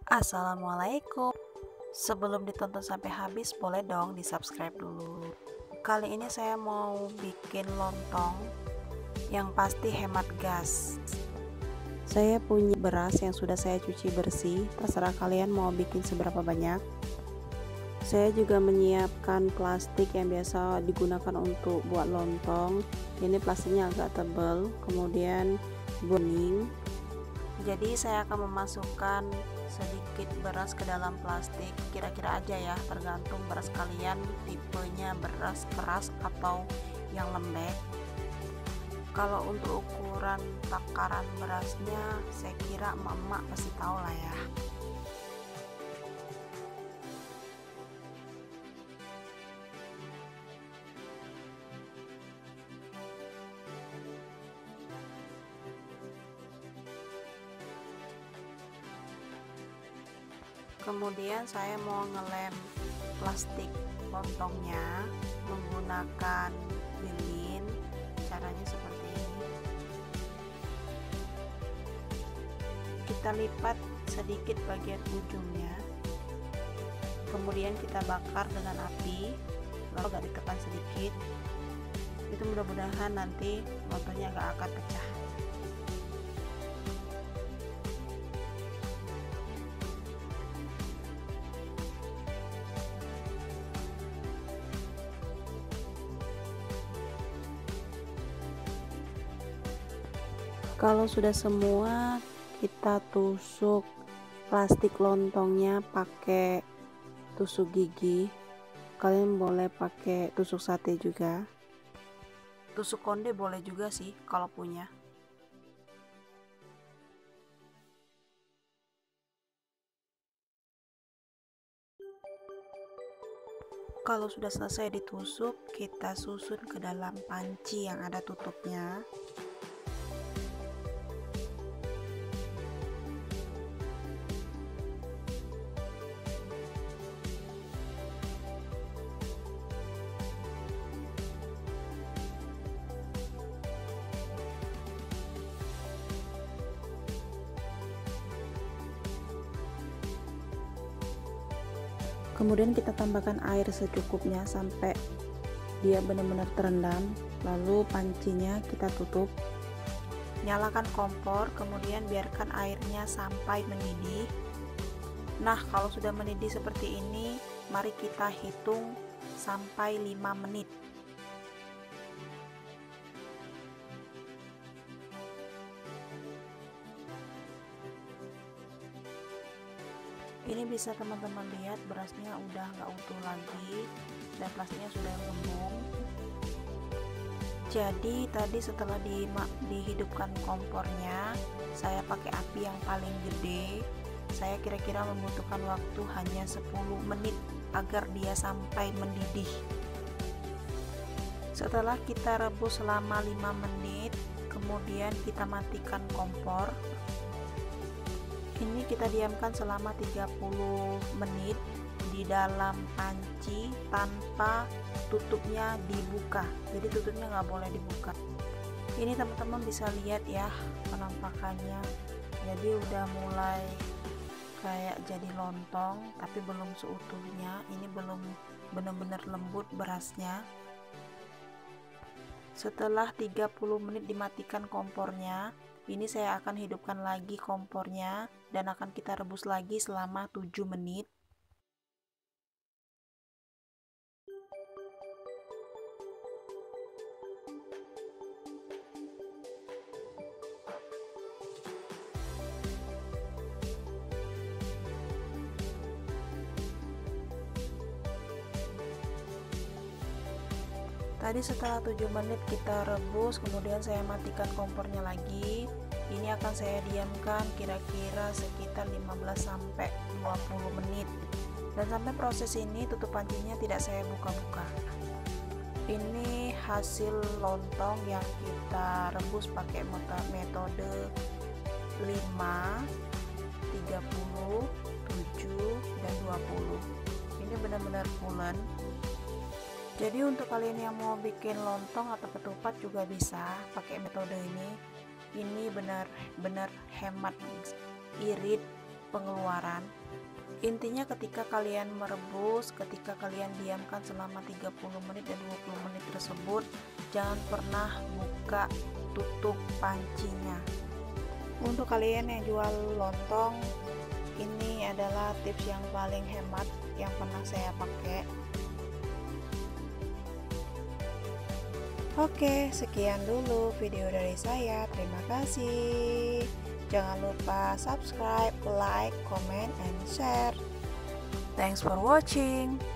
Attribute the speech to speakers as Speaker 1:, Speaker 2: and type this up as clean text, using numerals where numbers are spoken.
Speaker 1: Assalamualaikum. Sebelum ditonton sampai habis, boleh dong di subscribe dulu. Kali ini saya mau bikin lontong yang pasti hemat gas. Saya punya beras yang sudah saya cuci bersih, terserah kalian mau bikin seberapa banyak. Saya juga menyiapkan plastik yang biasa digunakan untuk buat lontong. Ini plastiknya agak tebal, kemudian bening. Jadi saya akan memasukkan sedikit beras ke dalam plastik, kira-kira aja ya, tergantung beras kalian tipenya beras keras atau yang lembek. Kalau untuk ukuran takaran berasnya, saya kira emak-emak pasti tahu lah ya. Kemudian saya mau ngelem plastik lontongnya menggunakan lilin. Caranya seperti ini. Kita lipat sedikit bagian ujungnya, kemudian kita bakar dengan api, lalu agak ditekan sedikit. Itu mudah-mudahan nanti lontongnya gak akan pecah. Kalau sudah semua, kita tusuk plastik lontongnya pakai tusuk gigi. Kalian boleh pakai tusuk sate juga. Tusuk konde boleh juga sih kalau punya. Kalau sudah selesai ditusuk, kita susun ke dalam panci yang ada tutupnya. Kemudian kita tambahkan air secukupnya sampai dia benar-benar terendam, lalu pancinya kita tutup. Nyalakan kompor, kemudian biarkan airnya sampai mendidih. Nah, kalau sudah mendidih seperti ini, mari kita hitung sampai 5 menit. Ini bisa teman-teman lihat berasnya udah nggak utuh lagi dan plastiknya sudah gembung. Jadi tadi setelah dihidupkan kompornya, saya pakai api yang paling gede. Saya kira-kira membutuhkan waktu hanya 10 menit agar dia sampai mendidih. Setelah kita rebus selama 5 menit, kemudian kita matikan kompor. Ini kita diamkan selama 30 menit di dalam panci tanpa tutupnya dibuka. Jadi tutupnya nggak boleh dibuka. Ini teman-teman bisa lihat ya penampakannya. Jadi udah mulai kayak jadi lontong, tapi belum seutuhnya. Ini belum benar-benar lembut berasnya. Setelah 30 menit dimatikan kompornya, ini saya akan hidupkan lagi kompornya dan akan kita rebus lagi selama 7 menit. Tadi setelah 7 menit kita rebus, kemudian saya matikan kompornya lagi. Ini akan saya diamkan kira-kira sekitar 15-20 menit. Dan sampai proses ini tutup pancinya tidak saya buka-buka. Ini hasil lontong yang kita rebus pakai metode 5, 30, 7, dan 20. Ini benar-benar pulen. Jadi untuk kalian yang mau bikin lontong atau ketupat juga bisa pakai metode ini. Ini benar-benar hemat irit pengeluaran. Intinya ketika kalian merebus, ketika kalian diamkan selama 30 menit dan 20 menit tersebut, jangan pernah buka tutup pancinya. Untuk kalian yang jual lontong, ini adalah tips yang paling hemat yang pernah saya pakai. Oke, sekian dulu video dari saya. Terima kasih. Jangan lupa subscribe, like, comment, and share. Thanks for watching.